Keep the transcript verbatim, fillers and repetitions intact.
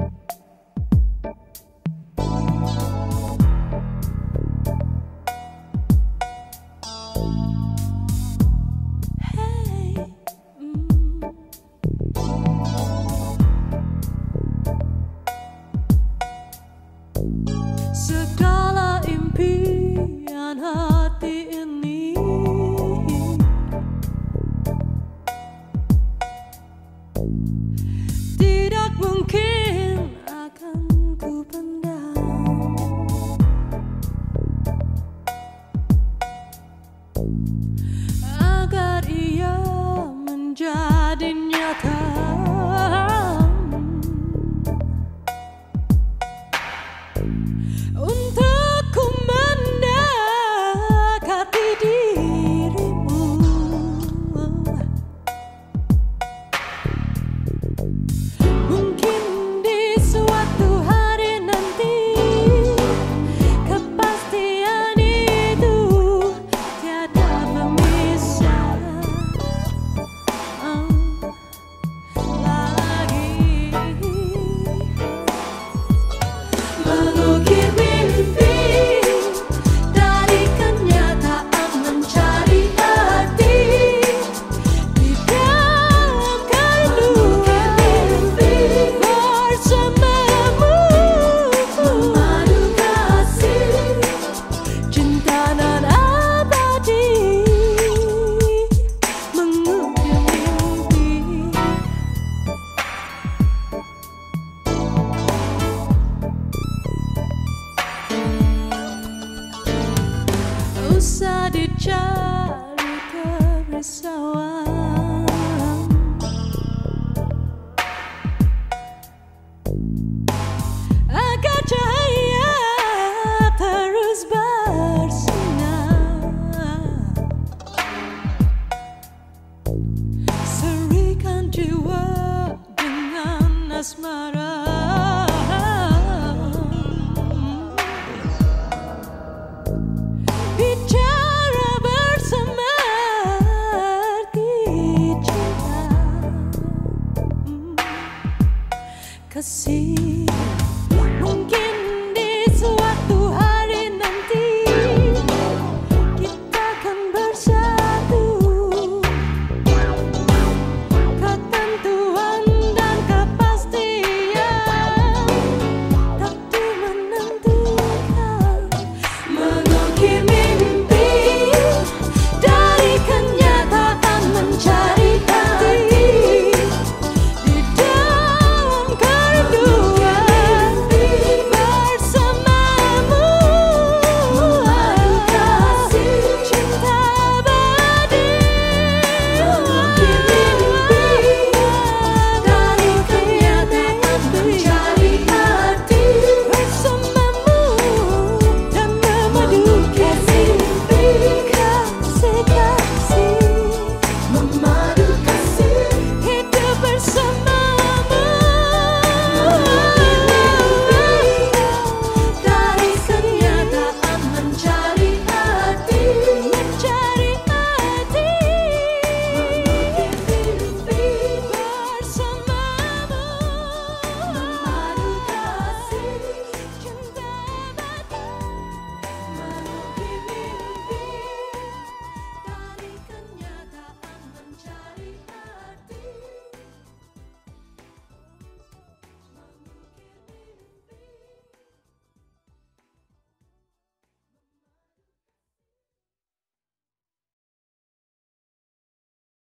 Segala impian hati ini tidak mungkin akan ku pendam, agar ia menjadi nyata. Untukku mendekati dirimu, mungkin di suatu hari nanti kepastian itu tiada pemisah lagi. Mengukir mimpi dari kenyataan, mencari arti di dalam kerinduan bersamamu, memadu kasih cinta nan abadi. Mengukir mimpi. Usah dicari kerisauan, agar cahaya terus bersinar. Serikan jiwa dengan asmara, bicara bersama arti cinta, kasih.